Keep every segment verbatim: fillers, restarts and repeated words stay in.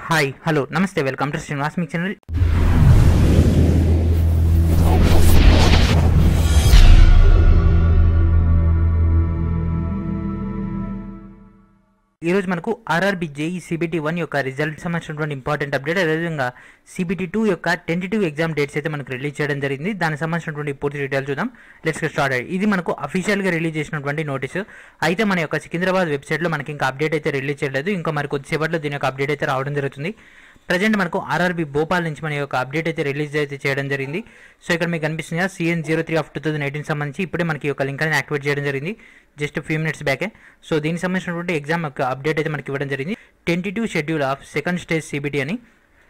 Hi hello నమస్తే welcome to Srinivas మీ channel. ఈ రోజు మనకు ఆర్ఆర్బి జేఈ సిబిటి వన్ యొక్క రిజల్ట్ సంబంధించినటువంటి ఇంపార్టెంట్ అప్డేట్, అదేవిధంగా సిబిటి టూ యొక్క టెంటేటివ్ ఎగ్జామ్ డేట్స్ అయితే మనకు రిలీజ్ చేయడం జరిగింది. దానికి సంబంధించినటువంటి పూర్తి డీటెయిల్ చూద్దాం. Let's get started. ఇది మనకు అఫీషియల్గా రిలీజ్ చేసినటువంటి నోటీసు. అయితే మన యొక్క సికింద్రాబాద్ వెబ్సైట్లో మనకి ఇంకా అప్డేట్ అయితే రిలీజ్ చేయలేదు. ఇంకా మరి కొద్దిసేపట్లో దీని యొక్క అప్డేట్ అయితే రావడం జరుగుతుంది. ప్రజెంట్ మనకు ఆర్ఆర్బి భోపాల్ నుంచి మన యొక్క అప్డేట్ అయితే రిలీజ్ అయితే చేయడం జరిగింది. సో ఇక్కడ మీకు కనిపిస్తుంది CEN zero three of two thousand eighteen సంబంధించి ఇప్పుడే మనకి యొక్క లింక్ అనేది యాక్టివేట్ చేయడం జరిగింది జస్ట్ ఫ్యూ మినిట్స్ బ్యాకే. సో దీనికి సంబంధించినటువంటి ఎగ్జామ్ యొక్క అప్డేట్ అయితే మనకి ఇవ్వడం జరిగింది. Tentative schedule of second stage CBT అని.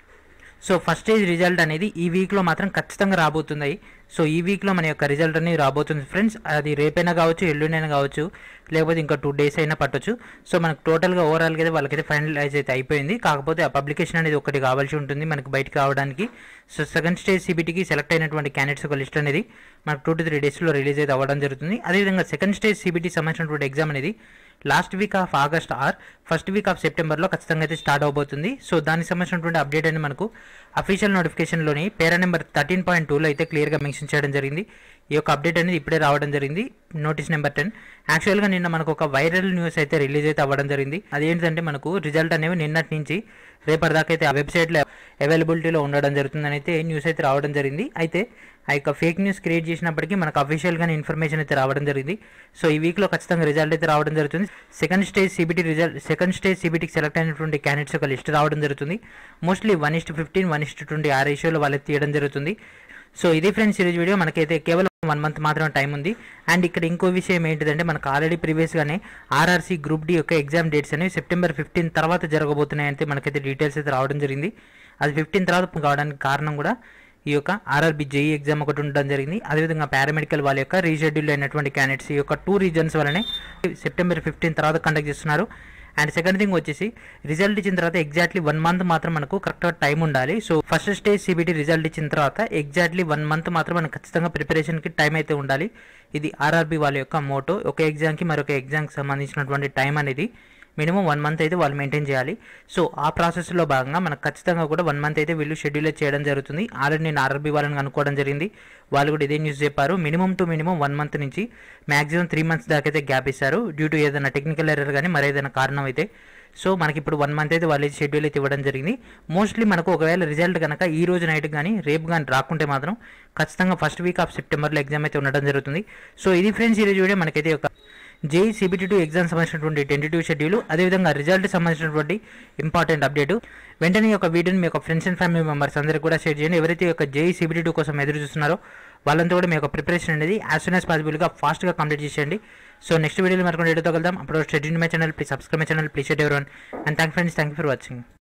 సో ఫస్ట్ స్టేజ్ రిజల్ట్ అనేది ఈ వీక్లో మాత్రం ఖచ్చితంగా రాబోతుంది. సో ఈ వీక్లో మన యొక్క రిజల్ట్ అనేది రాబోతుంది ఫ్రెండ్స్. అది రేపైనా కావచ్చు, ఎల్లుండైనా కావచ్చు, లేకపోతే ఇంకా టూ డేస్ అయినా పట్టొచ్చు. సో మనకు టోటల్గా ఓవరాల్గా అయితే వాళ్ళకైతే ఫైనలైజ్ అయితే అయిపోయింది. కాకపోతే ఆ పబ్లికేషన్ అనేది ఒకటి కావాల్సి ఉంటుంది మనకు బయటకు రావడానికి. సో సెకండ్ స్టేజ్ సిబిటికి సెలెక్ట్ అయినటువంటి క్యాండిడేట్స్ ఒక లిస్ట్ అనేది మనకు టూ టు త్రీ డేస్లో రిలీజ్ అయితే అవ్వడం జరుగుతుంది. అదేవిధంగా సెకండ్ స్టేజ్ సిబిటి సంబంధించినటువంటి ఎగ్జామ్ అనేది last week of August or first week of సెప్టెంబర్లో ఖచ్చితంగా అయితే స్టార్ట్ అవబోతుంది. సో దానికి సంబంధించినటువంటి అప్డేట్ అనేది మనకు అఫీషియల్ నోటిఫికేషన్లోని పేరా నెంబర్ థర్టీన్ పాయింట్ టూలో అయితే క్లియర్గా మెన్షన్ చేయడం జరిగింది. ఈ యొక్క అప్డేట్ అనేది ఇప్పుడే రావడం జరిగింది. Notice number ten. యాక్చువల్గా నిన్న మనకు ఒక వైరల్ న్యూస్ అయితే రిలీజ్ అయితే అవ్వడం జరిగింది. అదేంటంటే మనకు రిజల్ట్ అనేవి నిన్నటి నుంచి రేపటిదాకా అయితే ఆ వెబ్సైట్లో అవైలబిలిటీలో ఉండడం జరుగుతుందని అయితే న్యూస్ అయితే రావడం జరిగింది. అయితే ఆ యొక్క ఫేక్ న్యూస్ క్రియేట్ చేసినప్పటికీ మనకు అఫీషియల్గానే ఇన్ఫర్మేషన్ అయితే రావడం జరిగింది. సో ఈ వీక్లో ఖచ్చితంగా రిజల్ట్ అయితే రావడం జరుగుతుంది. Second stage CBT result second stage సిబిటికి సెలెక్ట్ అయినటువంటి క్యాండిడేట్స్ ఒక లిస్ట్ రావడం జరుగుతుంది. Mostly one is to fifteen one is to twenty ఆ రేషియోలో వాళ్ళకి తీయడం జరుగుతుంది. సో ఇది ఫ్రెండ్స్ ఈరోజు వీడియో. మనకైతే కేవలం వన్ మంత్ మాత్రమే టైం ఉంది. అండ్ ఇక్కడ ఇంకో విషయం ఏంటిదంటే మనకు ఆల్రెడీ ప్రీవియస్గానే ఆర్ఆర్సీ గ్రూప్ డి యొక్క ఎగ్జామ్ డేట్స్ అనేవి సెప్టెంబర్ ఫిఫ్టీన్ తర్వాత జరగబోతున్నాయంటే మనకైతే డీటెయిల్స్ అయితే రావడం జరిగింది. అది ఫిఫ్టీన్ తర్వాత కావడానికి కారణం కూడా ఈ యొక్క ఆర్ఆర్బి జేఈ ఎగ్జామ్ ఒకటి ఉండడం జరిగింది. అదేవిధంగా పారామెడికల్ వాళ్ళ యొక్క రీషెడ్యూల్ అయినటువంటి క్యాండిడేట్స్ ఈ యొక్క టూ రీజన్స్ వల్లనే సెప్టెంబర్ ఫిఫ్టీన్ తర్వాత కండక్ట్ చేస్తున్నారు. అండ్ సెకండ్ థింగ్ వచ్చేసి రిజల్ట్ ఇచ్చిన తర్వాత ఎగ్జాక్ట్లీ వన్ మంత్ మాత్రం మనకు కరెక్ట్గా టైం ఉండాలి. So first stage CBT result ఇచ్చిన తర్వాత ఎగ్జాక్ట్లీ వన్ మంత్ మాత్రం మనకు ఖచ్చితంగా ప్రిపరేషన్కి టైం అయితే ఉండాలి. ఇది ఆర్ఆర్బి వాళ్ళ యొక్క మోటో. ఒక ఎగ్జామ్కి మరొక ఎగ్జామ్కి సంబంధించినటువంటి టైం అనేది మినిమం వన్ మంత్ అయితే వాళ్ళు మెయింటైన్ చేయాలి. సో ఆ ప్రాసెస్లో భాగంగా మనకు ఖచ్చితంగా కూడా వన్ మంత్ అయితే వీళ్ళు షెడ్యూల్ చేయడం జరుగుతుంది. ఆల్రెడీ నేను ఆర్ఆర్బి వాళ్ళని అనుకోవడం జరిగింది. వాళ్ళు కూడా ఇదే న్యూస్ చెప్పారు. Minimum to minimum one month నుంచి మ్యాక్సిమం త్రీ మంత్స్ దాకా అయితే గ్యాప్ ఇస్తారు డ్యూ టు ఏదైనా టెక్నికల్ ఎర్రర్ కానీ మరేదైనా కారణం అయితే. సో మనకి ఇప్పుడు వన్ మంత్ అయితే వాళ్ళు షెడ్యూల్ అయితే ఇవ్వడం జరిగింది. మోస్ట్లీ మనకు ఒకవేళ రిజల్ట్ కనుక ఈ రోజు నైట్ కానీ రేపు కానీ రాకుంటే మాత్రం ఖచ్చితంగా ఫస్ట్ వీక్ ఆఫ్ సెప్టెంబర్లో ఎగ్జామ్ అయితే ఉండడం జరుగుతుంది. సో ఇది ఫ్రెండ్స్ ఈరోజు వీడియో. మనకైతే ఒక జేఈ సిబిటి టూ ఎగ్జామ్ సంబంధించినటువంటి టెంటేటివ్ షెడ్యూల్, అదేవిధంగా రిజల్ట్ సంబంధించినటువంటి ఇంపార్టెంట్ అప్డేట్. వెంటనే ఒక వీడియోని మీ యొక్క ఫ్రెండ్స్ అండ్ ఫ్యామిలీ మెంబర్స్ అందరికీ కూడా షేర్ చేయండి. ఎవరైతే యొక్క జేఈ సిబిటి టూ కోసం ఎదురు చూస్తున్నారో వాళ్ళంతా కూడా మీ యొక్క ప్రిపరేషన్ అనేది యాజ్ సూన్ యాజ్ పాసిబుల్గా ఫాస్ట్గా కంప్లీట్ చేసేయండి. సో నెక్స్ట్ వీడియోలో మరొక వీడియోతో కలుద్దాం. అప్పుడు study my channel, please subscribe my channel, please share everyone. And thank friends, thank you for watching.